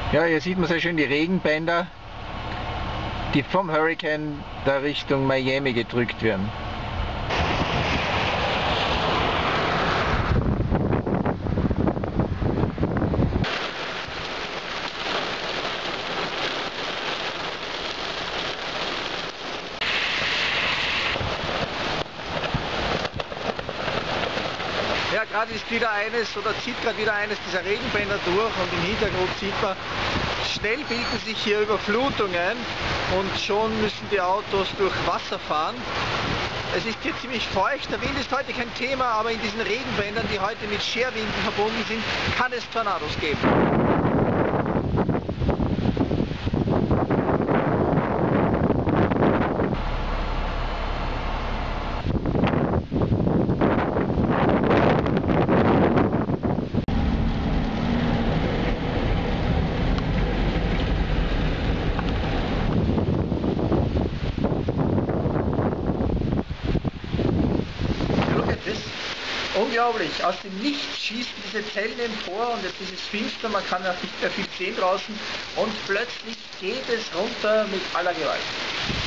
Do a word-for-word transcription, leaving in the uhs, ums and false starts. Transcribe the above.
Ja, hier sieht man sehr schön die Regenbänder, die vom Hurricane da Richtung Miami gedrückt werden. Ja, gerade ist wieder eines oder zieht gerade wieder eines dieser Regenbänder durch und im Hintergrund sieht man, schnell bilden sich hier Überflutungen und schon müssen die Autos durch Wasser fahren. Es ist hier ziemlich feucht, der Wind ist heute kein Thema, aber in diesen Regenbändern, die heute mit Scherwinden verbunden sind, kann es Tornados geben. Unglaublich, aus dem Nichts schießen diese Zellen empor und jetzt ist es finster, man kann ja nicht mehr viel sehen draußen und plötzlich geht es runter mit aller Gewalt.